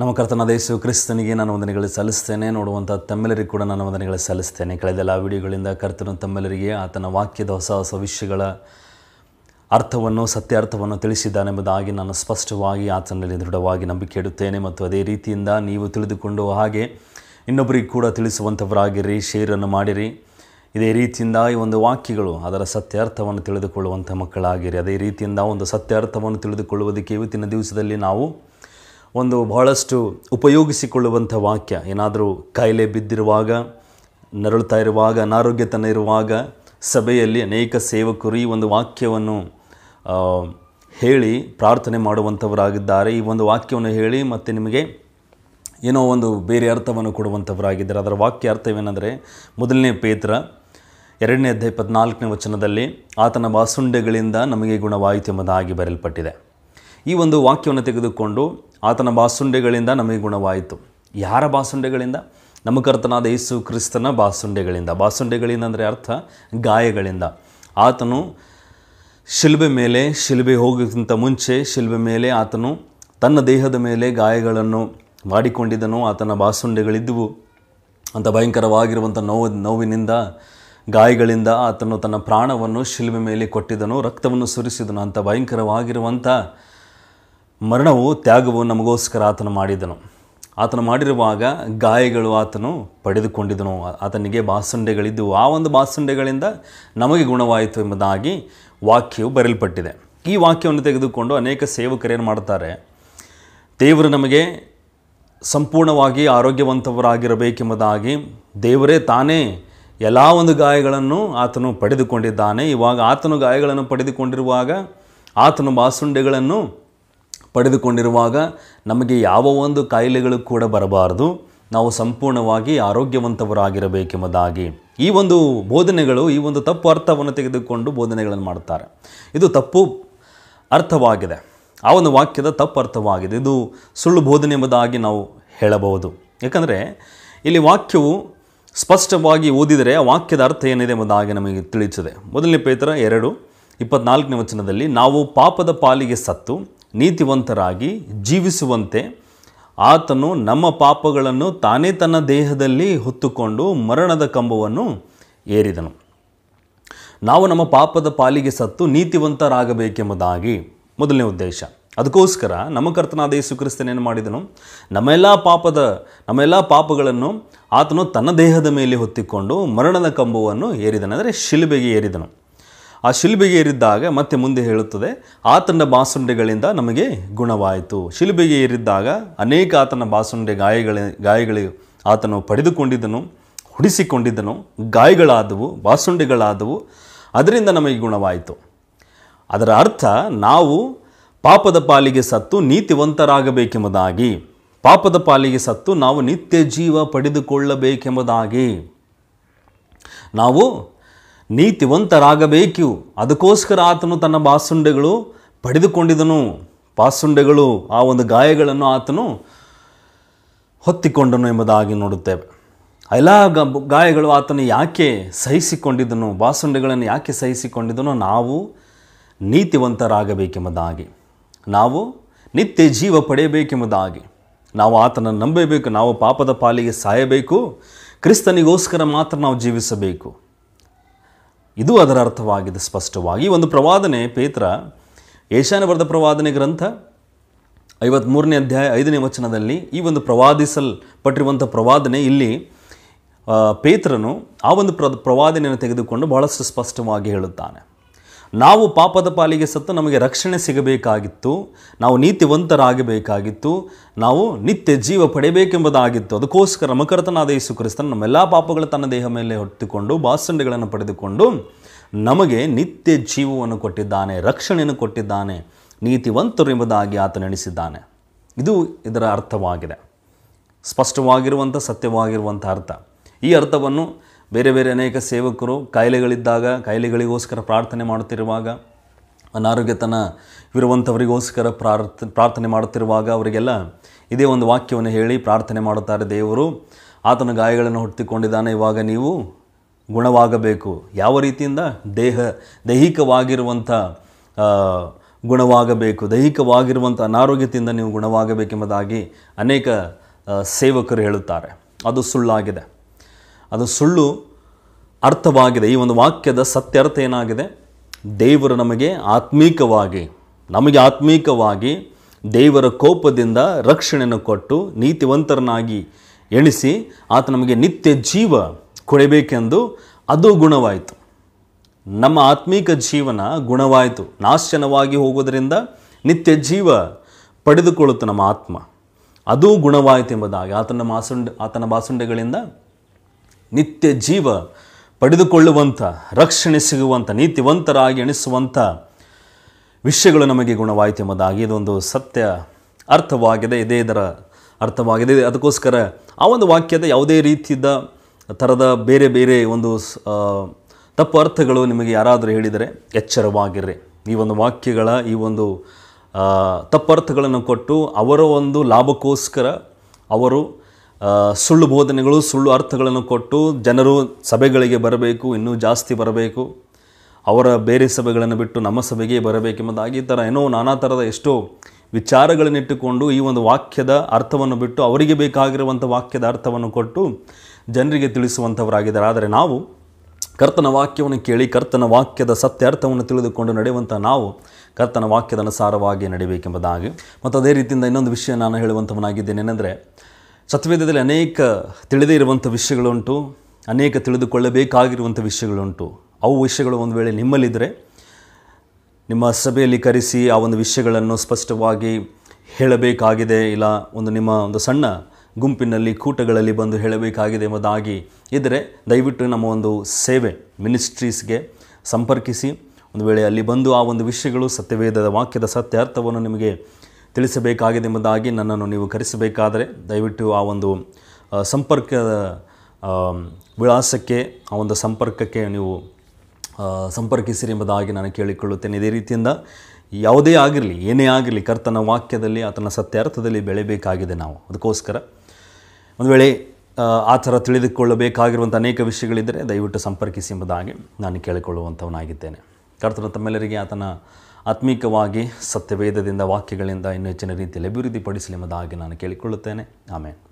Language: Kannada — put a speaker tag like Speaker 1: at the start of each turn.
Speaker 1: ನಮ್ಮ ಕರ್ತನಾದ ಯೇಸು ಕ್ರಿಸ್ತನಿಗೆ ನಾನು ವಂದನೆಗಳು ಸಲ್ಲಿಸ್ತೇನೆ. ನೋಡುವಂಥ ತಮ್ಮೆಲ್ಲರಿಗೂ ಕೂಡ ನಾನು ವಂದನೆಗಳು ಸಲ್ಲಿಸ್ತೇನೆ. ಕಳೆದೆಲ್ಲ ವಿಡಿಯೋಗಳಿಂದ ಕರ್ತನ ತಮ್ಮೆಲ್ಲರಿಗೆ ಆತನ ವಾಕ್ಯದ ಹೊಸ ಹೊಸ ವಿಷಯಗಳ ಅರ್ಥವನ್ನು ಸತ್ಯಾರ್ಥವನ್ನು ತಿಳಿಸಿದ್ದಾನೆಂಬುದಾಗಿ ನಾನು ಸ್ಪಷ್ಟವಾಗಿ ಆತನಲ್ಲಿ ದೃಢವಾಗಿ ನಂಬಿಕೆ ಇಡುತ್ತೇನೆ. ಮತ್ತು ಅದೇ ರೀತಿಯಿಂದ ನೀವು ತಿಳಿದುಕೊಂಡು ಹಾಗೆ ಇನ್ನೊಬ್ಬರಿಗೆ ಕೂಡ ತಿಳಿಸುವಂಥವರಾಗಿರಿ, ಶೇರನ್ನು ಮಾಡಿರಿ. ಇದೇ ರೀತಿಯಿಂದ ಈ ಒಂದು ವಾಕ್ಯಗಳು ಅದರ ಸತ್ಯಾರ್ಥವನ್ನು ತಿಳಿದುಕೊಳ್ಳುವಂಥ ಮಕ್ಕಳಾಗಿರಿ. ಅದೇ ರೀತಿಯಿಂದ ಒಂದು ಸತ್ಯಾರ್ಥವನ್ನು ತಿಳಿದುಕೊಳ್ಳುವುದಕ್ಕೆ ಇವತ್ತಿನ ದಿವಸದಲ್ಲಿ ನಾವು ಒಂದು ಬಹಳಷ್ಟು ಉಪಯೋಗಿಸಿಕೊಳ್ಳುವಂಥ ವಾಕ್ಯ, ಏನಾದರೂ ಕಾಯಿಲೆ ಬಿದ್ದಿರುವಾಗ, ನರಳುತ್ತಾ ಇರುವಾಗ, ಅನಾರೋಗ್ಯತನ ಇರುವಾಗ ಸಭೆಯಲ್ಲಿ ಅನೇಕ ಸೇವಕರು ಈ ಒಂದು ವಾಕ್ಯವನ್ನು ಹೇಳಿ ಪ್ರಾರ್ಥನೆ ಮಾಡುವಂಥವರಾಗಿದ್ದಾರೆ. ಈ ಒಂದು ವಾಕ್ಯವನ್ನು ಹೇಳಿ ಮತ್ತು ನಿಮಗೆ ಏನೋ ಒಂದು ಬೇರೆ ಅರ್ಥವನ್ನು ಕೊಡುವಂಥವರಾಗಿದ್ದಾರೆ. ಅದರ ವಾಕ್ಯ ಅರ್ಥವೇನೆಂದರೆ, 1 ಪೇತ್ರ 2ನೇ ಅಧ್ಯಾಯ 14ನೇ ವಚನದಲ್ಲಿ ಆತನ ಬಾಸುಂಡೆಗಳಿಂದ ನಮಗೆ ಗುಣವಾಯಿತು ಎಂಬುದಾಗಿ ಬರೆಯಲ್ಪಟ್ಟಿದೆ. ಈ ಒಂದು ವಾಕ್ಯವನ್ನು ತೆಗೆದುಕೊಂಡು ಆತನ ಬಾಸುಂಡೆಗಳಿಂದ ನಮಗೆ ಗುಣವಾಯಿತು. ಯಾರ ಬಾಸುಂಡೆಗಳಿಂದ? ನಮ್ಮ ಕರ್ತನಾದ ಯೇಸು ಕ್ರಿಸ್ತನ ಬಾಸುಂಡೆಗಳಿಂದ. ಬಾಸುಂಡೆಗಳಿಂದ ಅಂದರೆ ಅರ್ಥ ಗಾಯಗಳಿಂದ. ಆತನು ಶಿಲುಬೆ ಹೋಗೋಕ್ಕಿಂತ ಮುಂಚೆ ಶಿಲುಬೆ ಮೇಲೆ ಆತನು ತನ್ನ ದೇಹದ ಮೇಲೆ ಗಾಯಗಳನ್ನು ಮಾಡಿಕೊಂಡಿದ್ದನು. ಆತನ ಬಾಸುಂಡೆಗಳಿದ್ದವು. ಅಂಥ ಭಯಂಕರವಾಗಿರುವಂಥ ನೋವಿನಿಂದ, ಗಾಯಗಳಿಂದ ಆತನು ತನ್ನ ಪ್ರಾಣವನ್ನು ಶಿಲುಬೆ ಮೇಲೆ ಕೊಟ್ಟಿದ್ದನು, ರಕ್ತವನ್ನು ಸುರಿಸಿದನು. ಅಂಥ ಭಯಂಕರವಾಗಿರುವಂಥ ಮರಣವು, ತ್ಯಾಗವು ನಮಗೋಸ್ಕರ ಆತನು ಮಾಡಿದನು. ಆತನು ಮಾಡಿರುವಾಗ ಗಾಯಗಳು ಆತನು ಪಡೆದುಕೊಂಡಿದ್ದನು. ಆತನಿಗೆ ಬಾಸುಂಡೆಗಳಿದ್ದವು. ಆ ಒಂದು ಬಾಸುಂಡೆಗಳಿಂದ ನಮಗೆ ಗುಣವಾಯಿತು ಎಂಬುದಾಗಿ ವಾಕ್ಯವು ಬರೆಯಲ್ಪಟ್ಟಿದೆ. ಈ ವಾಕ್ಯವನ್ನು ತೆಗೆದುಕೊಂಡು ಅನೇಕ ಸೇವಕರೇನು ಮಾಡ್ತಾರೆ, ದೇವರು ನಮಗೆ ಸಂಪೂರ್ಣವಾಗಿ ಆರೋಗ್ಯವಂತವರಾಗಿರಬೇಕೆಂಬುದಾಗಿ ದೇವರೇ ತಾನೇ ಎಲ್ಲ ಒಂದು ಗಾಯಗಳನ್ನು ಆತನು ಪಡೆದುಕೊಂಡಿದ್ದಾನೆ. ಇವಾಗ ಆತನು ಗಾಯಗಳನ್ನು ಪಡೆದುಕೊಂಡಿರುವಾಗ, ಆತನು ಬಾಸುಂಡೆಗಳನ್ನು ಪಡೆದುಕೊಂಡಿರುವಾಗ ನಮಗೆ ಯಾವ ಒಂದು ಕಾಯಿಲೆಗಳು ಕೂಡ ಬರಬಾರದು. ನಾವು ಸಂಪೂರ್ಣವಾಗಿ ಆರೋಗ್ಯವಂತವರಾಗಿರಬೇಕೆಂಬುದಾಗಿ ಈ ಒಂದು ಬೋಧನೆಗಳು, ಈ ಒಂದು ತಪ್ಪು ಅರ್ಥವನ್ನು ತೆಗೆದುಕೊಂಡು ಬೋಧನೆಗಳನ್ನು ಮಾಡ್ತಾರೆ. ಇದು ತಪ್ಪು ಅರ್ಥವಾಗಿದೆ. ಆ ಒಂದು ವಾಕ್ಯದ ತಪ್ಪು ಅರ್ಥವಾಗಿದೆ. ಇದು ಸುಳ್ಳು ಬೋಧನೆ ಎಂಬುದಾಗಿ ನಾವು ಹೇಳಬಹುದು. ಯಾಕಂದರೆ ಇಲ್ಲಿ ವಾಕ್ಯವು ಸ್ಪಷ್ಟವಾಗಿ ಓದಿದರೆ ಆ ವಾಕ್ಯದ ಅರ್ಥ ಏನಿದೆ ಎಂಬುದಾಗಿ ನಮಗೆ ತಿಳಿಸುತ್ತದೆ. 1 ಪೇತ್ರ 2:24ನೇ ವಚನದಲ್ಲಿ ನಾವು ಪಾಪದ ಪಾಲಿಗೆ ಸತ್ತು ನೀತಿವಂತರಾಗಿ ಜೀವಿಸುವಂತೆ ಆತನು ನಮ್ಮ ಪಾಪಗಳನ್ನು ತಾನೇ ತನ್ನ ದೇಹದಲ್ಲಿ ಹೊತ್ತುಕೊಂಡು ಮರಣದ ಕಂಬವನ್ನು ಏರಿದನು. ನಾವು ನಮ್ಮ ಪಾಪದ ಪಾಲಿಗೆ ಸತ್ತು ನೀತಿವಂತರಾಗಬೇಕೆಂಬುದಾಗಿ ಮೊದಲನೇ ಉದ್ದೇಶ. ಅದಕ್ಕೋಸ್ಕರ ನಮ್ಮ ಕರ್ತನಾದ ಯೇಸು ಕ್ರಿಸ್ತನೇನು ಮಾಡಿದನು, ನಮ್ಮೆಲ್ಲ ಪಾಪಗಳನ್ನು ಆತನು ತನ್ನ ದೇಹದ ಮೇಲೆ ಹೊತ್ತಿಕೊಂಡು ಮರಣದ ಕಂಬವನ್ನು ಏರಿದನು, ಅಂದರೆ ಶಿಲುಬೆಗೆ ಏರಿದನು. ಆ ಶಿಲುಬೆಗೆ ಏರಿದ್ದಾಗ ಮತ್ತೆ ಮುಂದೆ ಹೇಳುತ್ತದೆ, ಆತನ ಬಾಸುಂಡೆಗಳಿಂದ ನಮಗೆ ಗುಣವಾಯಿತು. ಶಿಲುಬೆಗೆ ಏರಿದ್ದಾಗ ಅನೇಕ ಆತನ ಬಾಸುಂಡೆ ಗಾಯಗಳು ಆತನು ಪಡೆದುಕೊಂಡಿದ್ದನು, ಹುಡಿಸಿಕೊಂಡಿದ್ದನು, ಗಾಯಗಳಾದವು, ಬಾಸುಂಡೆಗಳಾದವು. ಅದರಿಂದ ನಮಗೆ ಗುಣವಾಯಿತು. ಅದರ ಅರ್ಥ ನಾವು ಪಾಪದ ಪಾಲಿಗೆ ಸತ್ತು ನೀತಿವಂತರಾಗಬೇಕೆಂಬುದಾಗಿ, ಪಾಪದ ಪಾಲಿಗೆ ಸತ್ತು ನಾವು ನಿತ್ಯ ಜೀವ ಪಡೆದುಕೊಳ್ಳಬೇಕೆಂಬುದಾಗಿ, ನಾವು ನೀತಿವಂತರಾಗಬೇಕು. ಅದಕ್ಕೋಸ್ಕರ ಆತನು ತನ್ನ ಬಾಸುಂಡೆಗಳು ಪಡೆದುಕೊಂಡಿದ್ದನು. ಬಾಸುಂಡೆಗಳು, ಆ ಒಂದು ಗಾಯಗಳನ್ನು ಆತನು ಹೊತ್ತಿಕೊಂಡನು ಎಂಬುದಾಗಿ ನೋಡುತ್ತೇವೆ. ಎಲ್ಲ ಗಾಯಗಳು ಆತನು ಯಾಕೆ ಸಹಿಸಿಕೊಂಡಿದ್ದನು, ಬಾಸುಂಡೆಗಳನ್ನು ಯಾಕೆ ಸಹಿಸಿಕೊಂಡಿದ್ದನು? ನಾವು ನೀತಿವಂತರಾಗಬೇಕೆಂಬುದಾಗಿ, ನಾವು ನಿತ್ಯ ಜೀವ ಪಡೆಯಬೇಕೆಂಬುದಾಗಿ, ನಾವು ಆತನನ್ನು ನಂಬಬೇಕು. ನಾವು ಪಾಪದ ಪಾಲಿಗೆ ಸಾಯಬೇಕು, ಕ್ರಿಸ್ತನಿಗೋಸ್ಕರ ಮಾತ್ರ ನಾವು ಜೀವಿಸಬೇಕು. ಇದು ಅದರ ಅರ್ಥವಾಗಿದೆ ಸ್ಪಷ್ಟವಾಗಿ. ಈ ಒಂದು ಪ್ರವಾದನೆ ಪೇತ್ರ ಯೆಶಾಯನ ಬರೆದ ಪ್ರವಾದನೆ ಗ್ರಂಥ 53ನೇ ಅಧ್ಯಾಯ 5ನೇ ವಚನದಲ್ಲಿ ಈ ಒಂದು ಪ್ರವಾದಿಸಲ್ಪಟ್ಟಿರುವಂಥ ಪ್ರವಾದನೆ, ಇಲ್ಲಿ ಪೇತ್ರನು ಆ ಒಂದು ಪ್ರವಾದನೆಯನ್ನು ತೆಗೆದುಕೊಂಡು ಬಹಳಷ್ಟು ಸ್ಪಷ್ಟವಾಗಿ ಹೇಳುತ್ತಾನೆ. ನಾವು ಪಾಪದ ಪಾಲಿಗೆ ಸತ್ತು ನಮಗೆ ರಕ್ಷಣೆ ಸಿಗಬೇಕಾಗಿತ್ತು, ನಾವು ನೀತಿವಂತರಾಗಬೇಕಾಗಿತ್ತು, ನಾವು ನಿತ್ಯ ಜೀವ ಪಡೆಯಬೇಕೆಂಬುದಾಗಿತ್ತು. ಅದಕ್ಕೋಸ್ಕರ ನಮ್ಮ ಕರ್ತನಾದ ಯೇಸು ಕ್ರಿಸ್ತನು ನಮ್ಮೆಲ್ಲ ಪಾಪಗಳು ತನ್ನ ದೇಹ ಮೇಲೆ ಹೊತ್ತುಕೊಂಡು ಬಾಸುಂಡೆಗಳನ್ನು ಪಡೆದುಕೊಂಡು ನಮಗೆ ನಿತ್ಯ ಜೀವವನ್ನು ಕೊಟ್ಟಿದ್ದಾನೆ, ರಕ್ಷಣೆಯನ್ನು ಕೊಟ್ಟಿದ್ದಾನೆ, ನೀತಿವಂತರು ಎಂಬುದಾಗಿ ಆತ ನೆನೆಸಿದ್ದಾನೆ. ಇದು ಇದರ ಅರ್ಥವಾಗಿದೆ, ಸ್ಪಷ್ಟವಾಗಿರುವಂಥ ಸತ್ಯವಾಗಿರುವಂಥ ಅರ್ಥ. ಈ ಅರ್ಥವನ್ನು ಬೇರೆ ಬೇರೆ ಅನೇಕ ಸೇವಕರು ಕಾಯಿಲೆಗಳಿಗೋಸ್ಕರ ಪ್ರಾರ್ಥನೆ ಮಾಡುತ್ತಿರುವಾಗ, ಅನಾರೋಗ್ಯತನ ಇರುವಂಥವರಿಗೋಸ್ಕರ ಪ್ರಾರ್ಥನೆ ಮಾಡುತ್ತಿರುವಾಗ ಅವರಿಗೆಲ್ಲ ಇದೇ ಒಂದು ವಾಕ್ಯವನ್ನು ಹೇಳಿ ಪ್ರಾರ್ಥನೆ ಮಾಡುತ್ತಾರೆ. ದೇವರು ಆತನ ಗಾಯಗಳನ್ನು ಹೊತ್ತಿಕೊಂಡಿದ್ದಾನೆ, ಇವಾಗ ನೀವು ಗುಣವಾಗಬೇಕು. ಯಾವ ರೀತಿಯಿಂದ? ದೈಹಿಕವಾಗಿರುವಂಥ ಗುಣವಾಗಬೇಕು, ದೈಹಿಕವಾಗಿರುವಂಥ ಅನಾರೋಗ್ಯತೆಯಿಂದ ನೀವು ಗುಣವಾಗಬೇಕೆಂಬುದಾಗಿ ಅನೇಕ ಸೇವಕರು ಹೇಳುತ್ತಾರೆ. ಅದು ಸುಳ್ಳಾಗಿದೆ, ಅದು ಸುಳ್ಳು ಅರ್ಥವಾಗಿದೆ. ಈ ಒಂದು ವಾಕ್ಯದ ಸತ್ಯಾರ್ಥ ಏನಾಗಿದೆ? ದೇವರು ನಮಗೆ ಆತ್ಮೀಕವಾಗಿ ದೇವರ ಕೋಪದಿಂದ ರಕ್ಷಣೆಯನ್ನು ಕೊಟ್ಟು ನೀತಿವಂತರನಾಗಿ ಎಣಿಸಿ ಆತ ನಮಗೆ ನಿತ್ಯ ಜೀವ ಕೊಡಬೇಕೆಂದು ಅದು ಗುಣವಾಯಿತು. ನಮ್ಮ ಆತ್ಮೀಕ ಜೀವನ ಗುಣವಾಯಿತು. ನಾಶನವಾಗಿ ಹೋಗೋದರಿಂದ ನಿತ್ಯ ಜೀವ ಪಡೆದುಕೊಳ್ಳುತ್ತೆ ನಮ್ಮ ಆತ್ಮ. ಅದು ಗುಣವಾಯಿತು ಎಂಬುದಾಗಿ ಆತನ ಬಾಸುಂಡೆಗಳಿಂದ ನಿತ್ಯ ಜೀವ ಪಡೆದುಕೊಳ್ಳುವಂಥ, ರಕ್ಷಣೆ ಸಿಗುವಂಥ, ನೀತಿವಂತರಾಗಿ ಎಣಿಸುವಂಥ ವಿಷಯಗಳು ನಮಗೆ ಗುಣವಾಯಿತು ಎಂಬುದಾಗಿ ಇದೊಂದು ಸತ್ಯ ಅರ್ಥವಾಗಿದೆ. ಇದೇ ಇದರ ಅರ್ಥವಾಗಿದೆ. ಅದಕ್ಕೋಸ್ಕರ ಆ ಒಂದು ವಾಕ್ಯದ ಯಾವುದೇ ರೀತಿಯ ಥರದ ಬೇರೆ ಬೇರೆ ಒಂದು ತಪ್ಪು ಅರ್ಥಗಳು ನಿಮಗೆ ಯಾರಾದರೂ ಹೇಳಿದರೆ ಎಚ್ಚರವಾಗಿರ್ರಿ. ಈ ಒಂದು ವಾಕ್ಯಗಳ ಈ ಒಂದು ತಪ್ಪರ್ಥಗಳನ್ನು ಕೊಟ್ಟು ಅವರ ಒಂದು ಲಾಭಕ್ಕೋಸ್ಕರ ಅವರು ಸುಳ್ಳು ಬೋಧನೆಗಳು, ಸುಳ್ಳು ಅರ್ಥಗಳನ್ನು ಕೊಟ್ಟು ಜನರು ಸಭೆಗಳಿಗೆ ಬರಬೇಕು, ಇನ್ನೂ ಜಾಸ್ತಿ ಬರಬೇಕು, ಅವರ ಬೇರೆ ಸಭೆಗಳನ್ನು ಬಿಟ್ಟು ನಮ್ಮ ಸಭೆಗೆ ಬರಬೇಕೆಂಬುದಾಗಿ ಈ ಥರ ಏನೋ ನಾನಾ ಥರದ ಎಷ್ಟೋ ವಿಚಾರಗಳನ್ನಿಟ್ಟುಕೊಂಡು ಈ ಒಂದು ವಾಕ್ಯದ ಅರ್ಥವನ್ನು ಬಿಟ್ಟು ಅವರಿಗೆ ಬೇಕಾಗಿರುವಂಥ ವಾಕ್ಯದ ಅರ್ಥವನ್ನು ಕೊಟ್ಟು ಜನರಿಗೆ ತಿಳಿಸುವಂಥವರಾಗಿದ್ದಾರೆ. ಆದರೆ ನಾವು ಕರ್ತನ ವಾಕ್ಯವನ್ನು ಕೇಳಿ ಕರ್ತನ ವಾಕ್ಯದ ಸತ್ಯಾರ್ಥವನ್ನು ತಿಳಿದುಕೊಂಡು ನಡೆಯುವಂಥ ನಾವು ಕರ್ತನ ವಾಕ್ಯದ ಅನುಸಾರವಾಗಿ ನಡಿಬೇಕೆಂಬುದಾಗಿ. ಮತ್ತು ಅದೇ ರೀತಿಯಿಂದ ಇನ್ನೊಂದು ವಿಷಯ ನಾನು ಹೇಳುವಂಥವನಾಗಿದ್ದೇನೆಂದರೆ, ಸತ್ಯವೇದದಲ್ಲಿ ಅನೇಕ ತಿಳಿದೇ ಇರುವಂಥ ವಿಷಯಗಳುಂಟು, ಅನೇಕ ತಿಳಿದುಕೊಳ್ಳಬೇಕಾಗಿರುವಂಥ ವಿಷಯಗಳುಂಟು. ಅವು ವಿಷಯಗಳು ಒಂದು ವೇಳೆ ನಿಮ್ಮಲ್ಲಿದ್ದರೆ ನಿಮ್ಮ ಸಭೆಯಲ್ಲಿ ಕರೆಸಿ ಆ ಒಂದು ವಿಷಯಗಳನ್ನು ಸ್ಪಷ್ಟವಾಗಿ ಹೇಳಬೇಕಾಗಿದೆ, ಇಲ್ಲ ನಿಮ್ಮ ಒಂದು ಸಣ್ಣ ಗುಂಪಿನಲ್ಲಿ ಕೂಟಗಳಲ್ಲಿ ಬಂದು ಹೇಳಬೇಕಾಗಿದೆ ಎಂಬುದಾಗಿ ಇದ್ದರೆ ದಯವಿಟ್ಟು ನಮ್ಮ ಒಂದು ಸೇವೆ ಮಿನಿಸ್ಟ್ರೀಸ್ಗೆ ಸಂಪರ್ಕಿಸಿ. ಒಂದು ವೇಳೆ ಅಲ್ಲಿ ಬಂದು ಆ ಒಂದು ವಿಷಯಗಳು ಸತ್ಯವೇದದ ವಾಕ್ಯದ ಸತ್ಯಾರ್ಥವನ್ನು ನಿಮಗೆ ತಿಳಿಸಬೇಕಾಗಿದೆ ಎಂಬುದಾಗಿ ನನ್ನನ್ನು ನೀವು ಕರೆಸಬೇಕಾದರೆ ದಯವಿಟ್ಟು ಆ ಒಂದು ಸಂಪರ್ಕದ ವಿಳಾಸಕ್ಕೆ, ಆ ಒಂದು ಸಂಪರ್ಕಕ್ಕೆ ನೀವು ಸಂಪರ್ಕಿಸಿರಿ ಎಂಬುದಾಗಿ ನಾನು ಕೇಳಿಕೊಳ್ಳುತ್ತೇನೆ. ಇದೇ ರೀತಿಯಿಂದ ಯಾವುದೇ ಆಗಿರಲಿ, ಏನೇ ಆಗಿರಲಿ, ಕರ್ತನ ವಾಕ್ಯದಲ್ಲಿ ಆತನ ಸತ್ಯಾರ್ಥದಲ್ಲಿ ಬೆಳೆಯಬೇಕಾಗಿದೆ ನಾವು. ಅದಕ್ಕೋಸ್ಕರ ಒಂದು ವೇಳೆ ಆ ಥರ ತಿಳಿದುಕೊಳ್ಳಬೇಕಾಗಿರುವಂಥ ಅನೇಕ ವಿಷಯಗಳಿದ್ದರೆ ದಯವಿಟ್ಟು ಸಂಪರ್ಕಿಸಿ ಎಂಬುದಾಗಿ ನಾನು ಕೇಳಿಕೊಳ್ಳುವಂಥವನಾಗಿದ್ದೇನೆ. ಕರ್ತನ ತಮ್ಮೆಲ್ಲರಿಗೆ ಆತನ ಆತ್ಮೀಕವಾಗಿ ಸತ್ಯವೇದದಿಂದ ವಾಕ್ಯಗಳಿಂದ ಇನ್ನೂ ಹೆಚ್ಚಿನ ರೀತಿಯಲ್ಲಿ ಅಭಿವೃದ್ಧಿಪಡಿಸಲಿ ಎಂಬುದಾಗಿ ನಾನು ಕೇಳಿಕೊಳ್ಳುತ್ತೇನೆ. ಆಮೇಲೆ